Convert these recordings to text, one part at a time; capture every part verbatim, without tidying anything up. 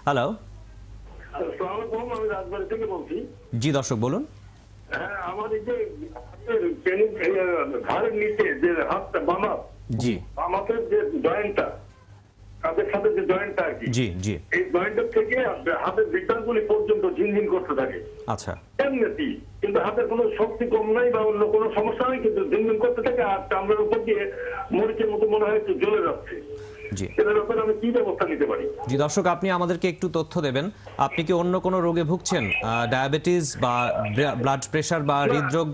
Hello, আসসালামু আলাইকুম, আমি রাজবাড়ী থেকে বলছি। জি দর্শক বলুন। হ্যাঁ, আমার এই যে হাতের পেনি- এই, আহ, ঘাড়ের নিচে যে হাতটা বাম হাত, জি বাম হাতের যে জয়েন্টটা, হাতের সাথে যে জয়েন্টটা আর কি, জি জি এই জয়েন্টের থেকে হাতের বিজ্ঞানগুলি পর্যন্ত ঝিনঝিন করতে থাকে আচ্ছা এমনিতেই, কিন্তু হাতের কোনো শক্তি কম নাই বা অন্য কোনো সমস্যা নেই, কিন্তু ঝিনঝিন করতে থাকে আর চামড়ার উপর দিয়ে মরিচের মতো মনে হয় একটু জ্বলে যাচ্ছে। জি এটার ব্যাপারে আমি কি ব্যবস্থা নিতে পারি? জি দর্শক, আপনি আমাদেরকে একটু তথ্য দেবেন। আপনি কি অন্য কোনো রোগে ভুগছেন? ডায়াবেটিস বা ব্লাড প্রেশার বা হৃদরোগ?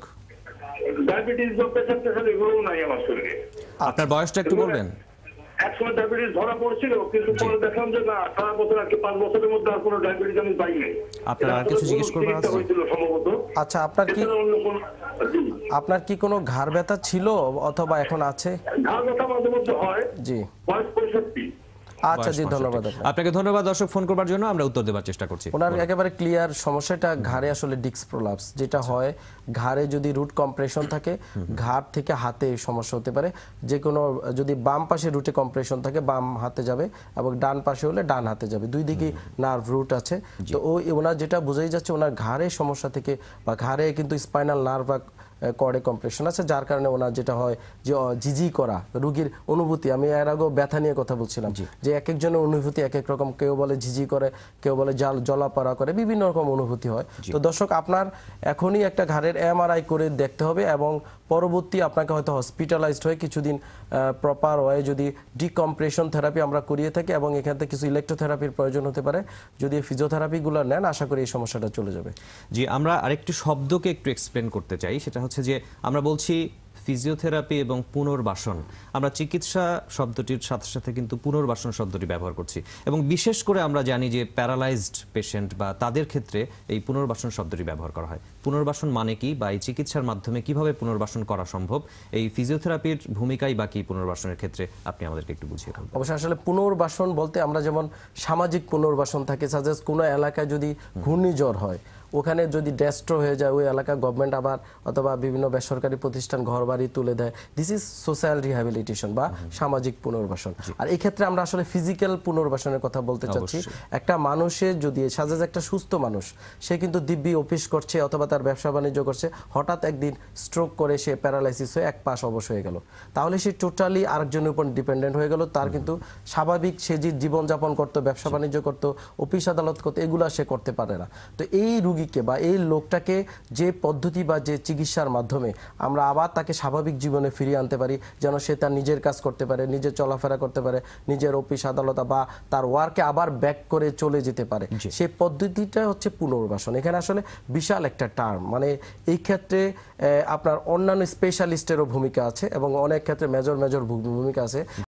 ডায়াবেটিস বা প্রেশার টেশার এগুলোও নাই আমার শরীরে। আপনার বয়সটা একটু বলবেন? একসময় ডায়াবেটিস ধরা পড়ছিল, কিন্তু জি। পরে দেখলাম যে না, সারা বছর আর কি পাঁচ বছরের মধ্যে আর কোনো ডায়াবেটিস আমি পাই নাই। আপনার আর এটা কিছু আসলে জিজ্ঞেস করবার চিকিৎসা আছে? হয়েছিল সম্ভবত। আচ্ছা, আপনার কি এছাড়া অন্য কোনো জি। আপনার কি কোনো ঘাড় ব্যথা ছিল অথবা এখন আছে? ঘাড় ব্যথা মাঝে মধ্যে হয়। জি, বয়স পঁয়ষট্টি। আচ্ছা জি, বয়স ধন্যবাদ পঁয়ষট্টি। আপনাকে। আপনাকে ধন্যবাদ দর্শক, ফোন করবার জন্য আমরা উত্তর দেওয়ার চেষ্টা করছি। ওনার একেবারে ক্লিয়ার সমস্যাটা ঘাড়ে আসলে ডিস্ক প্রলাপস, যেটা হয় ঘাড়ে যদি রুট কম্প্রেশন থাকে, ঘাড় থেকে হাতে এই সমস্যা হতে পারে। যে কোনো যদি বাম পাশে রুটে কম্প্রেশন থাকে বাম হাতে যাবে, এবং ডান পাশে হলে ডান হাতে যাবে, দুই দিকেই নার্ভ রুট আছে। তো ওই ওনার যেটা বোঝাই যাচ্ছে ওনার ঘাড়ের সমস্যা থেকে, বা ঘাড়ে কিন্তু স্পাইনাল নার্ভ কর্ডে কম্প্রেশন আছে, যার কারণে ওনার যেটা হয় যে অ, জিজি করা রোগীর অনুভূতি। আমি এর আগেও ব্যথা নিয়ে কথা বলছিলাম যে এক একজনের অনুভূতি এক এক রকম, কেউ বলে ঝিঝি করে, কেউ বলে জাল জলাপাড়া করে, বিভিন্ন রকম অনুভূতি হয়। তো দর্শক, আপনার এখনই একটা ঘাড়ের এমআরআই করে দেখতে হবে, এবং পরবর্তী আপনাকে হয়তো হসপিটালাইজড হয়ে কিছুদিন প্রপার ওয়ে যদি ডিকম্প্রেশন থেরাপি আমরা করিয়ে থাকি, এবং এখান থেকে কিছু ইলেকট্রোথেরাপির প্রয়োজন হতে পারে। যদি ফিজিওথেরাপিগুলো নেন, আশা করি এই সমস্যাটা চলে যাবে। জি, আমরা আরেকটি শব্দকে একটু এক্সপ্লেন করতে চাই। সেটা হচ্ছে যে আমরা বলছি ফিজিওথেরাপি এবং পুনর্বাসন। আমরা চিকিৎসা শব্দটির সাথে সাথে কিন্তু পুনর্বাসন শব্দটি ব্যবহার করছি, এবং বিশেষ করে আমরা জানি যে প্যারালাইজড পেশেন্ট বা তাদের ক্ষেত্রে এই পুনর্বাসন শব্দটি ব্যবহার করা হয়। পুনর্বাসন মানে কি, বা এই চিকিৎসার মাধ্যমে কিভাবে পুনর্বাসন করা সম্ভব, এই ফিজিওথেরাপির ভূমিকাই বা কি পুনর্বাসনের ক্ষেত্রে, আপনি আমাদেরকে একটু বুঝিয়ে বলুন। অবশ্যই, আসলে পুনর্বাসন বলতে আমরা যেমন সামাজিক পুনর্বাসন থাকে, সাজেস্ট কোনো এলাকায় যদি ঘূর্ণিঝড় হয়, ওখানে যদি ডেস্ট্রো হয়ে যায় ওই এলাকা, গভর্নমেন্ট আবার অথবা বিভিন্ন বেসরকারি প্রতিষ্ঠান ঘরবাড়ি তুলে দেয়। দিস ইজ সোশ্যাল রিহ্যাবিলিটেশন বা সামাজিক পুনর্বাসন। আর এই ক্ষেত্রে আমরা আসলে ফিজিক্যাল পুনর্বাসনের কথা বলতে চাচ্ছি। একটা মানুষের যদি সাজেজ একটা সুস্থ মানুষ, সে কিন্তু দিব্যি অফিস করছে অথবা তার ব্যবসা বাণিজ্য করছে, হঠাৎ একদিন স্ট্রোক করে সে প্যারালাইসিস হয়ে এক পাশ অবশ হয়ে গেল, তাহলে সে টোটালি আরেকজনের উপর ডিপেন্ডেন্ট হয়ে গেল। তার কিন্তু স্বাভাবিক সে যে জীবনযাপন করতো, ব্যবসা বাণিজ্য করতো, অফিস আদালত করতো, এগুলো সে করতে পারে না। তো এই রোগীকে বা এই লোকটাকে যে পদ্ধতি বা যে চিকিৎসার মাধ্যমে আমরা আবার তাকে স্বাভাবিক জীবনে ফিরিয়ে আনতে পারি, যেন সে তার নিজের কাজ করতে পারে, নিজের চলাফেরা করতে পারে, নিজের অফিস আদালত বা তার ওয়ার্কে আবার ব্যাক করে চলে যেতে পারে, সেই পদ্ধতিটা হচ্ছে পুনর্বাসন। এখানে আসলে বিশাল একটা টার্ম, মানে এই ক্ষেত্রে আপনার অন্যান্য স্পেশালিস্টেরও ভূমিকা আছে, এবং অনেক ক্ষেত্রে মেজর মেজর ভূমিকা আছে।